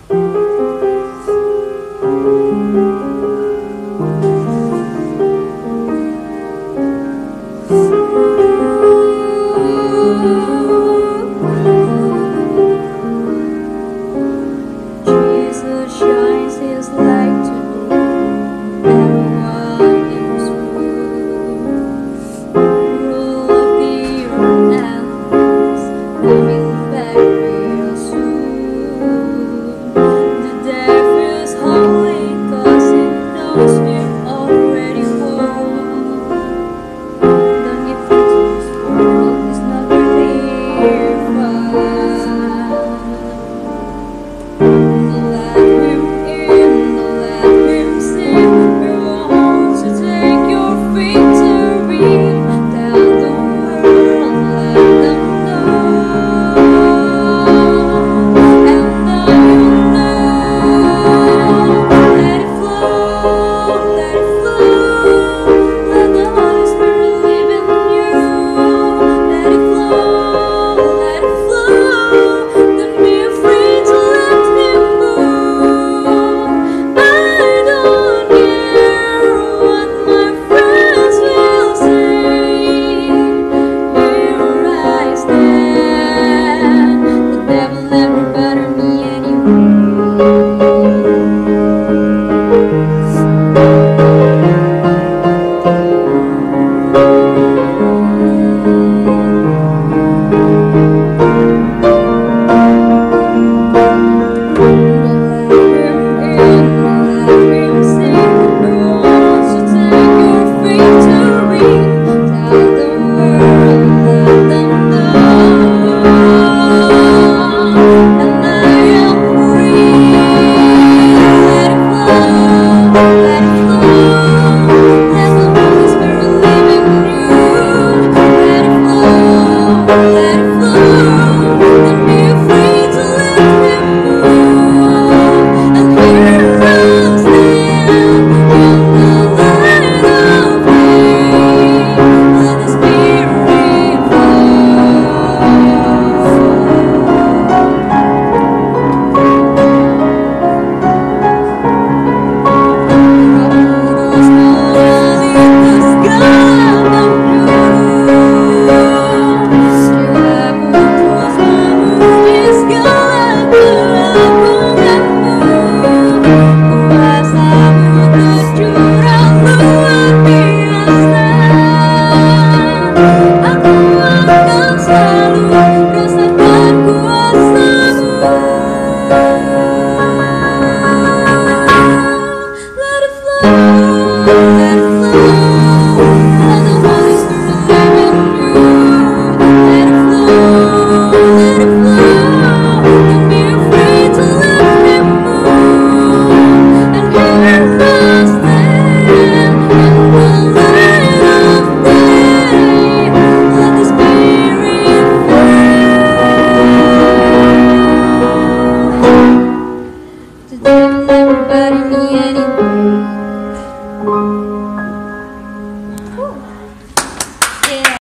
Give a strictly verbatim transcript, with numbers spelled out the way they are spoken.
Jesus shines his light to everyone in this world. Rule of the earth and coming back real soon. The devil's holy cause he knows we're already won. Don't give in to this world, it's not really fun.